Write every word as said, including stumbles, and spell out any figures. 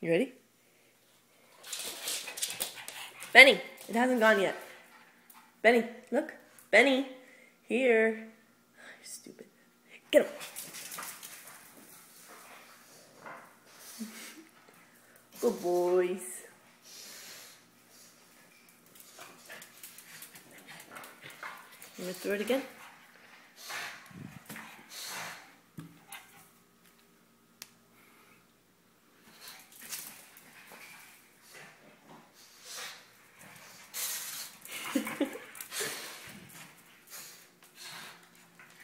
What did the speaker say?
You ready? Benny, it hasn't gone yet. Benny, look. Benny, here. You're stupid. Get him. Good boys. You want to throw it again?